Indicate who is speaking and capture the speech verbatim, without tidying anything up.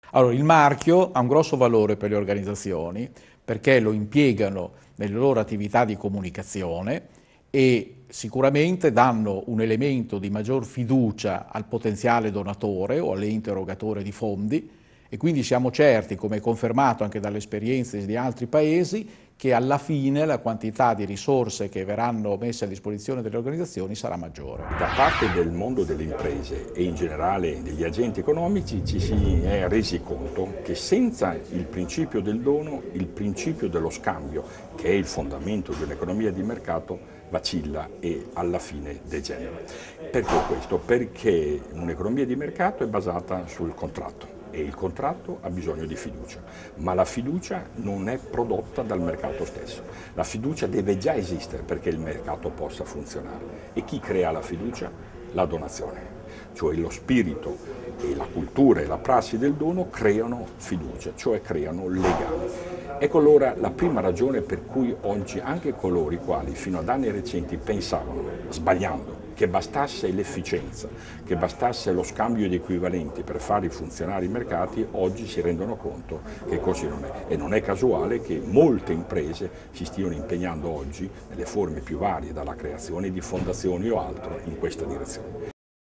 Speaker 1: Allora, il marchio ha un grosso valore per le organizzazioni perché lo impiegano nelle loro attività di comunicazione e sicuramente danno un elemento di maggior fiducia al potenziale donatore o all'ente erogatore di fondi e quindi siamo certi, come confermato anche dalle esperienze di altri paesi, che alla fine la quantità di risorse che verranno messe a disposizione delle organizzazioni sarà maggiore.
Speaker 2: Da parte del mondo delle imprese e in generale degli agenti economici ci si è resi conto che senza il principio del dono, il principio dello scambio, che è il fondamento di un'economia di mercato, vacilla e alla fine degenera. Perché questo? Perché un'economia di mercato è basata sul contratto. E il contratto ha bisogno di fiducia, ma la fiducia non è prodotta dal mercato stesso. La fiducia deve già esistere perché il mercato possa funzionare. E chi crea la fiducia? La donazione, cioè lo spirito e la cultura e la prassi del dono creano fiducia, cioè creano legami. Ecco allora la prima ragione per cui oggi anche coloro i quali fino ad anni recenti pensavano, sbagliando, che bastasse l'efficienza, che bastasse lo scambio di equivalenti per far funzionare i mercati, oggi si rendono conto che così non è. E non è casuale che molte imprese si stiano impegnando oggi, nelle forme più varie, dalla creazione di fondazioni o altro, in questa direzione.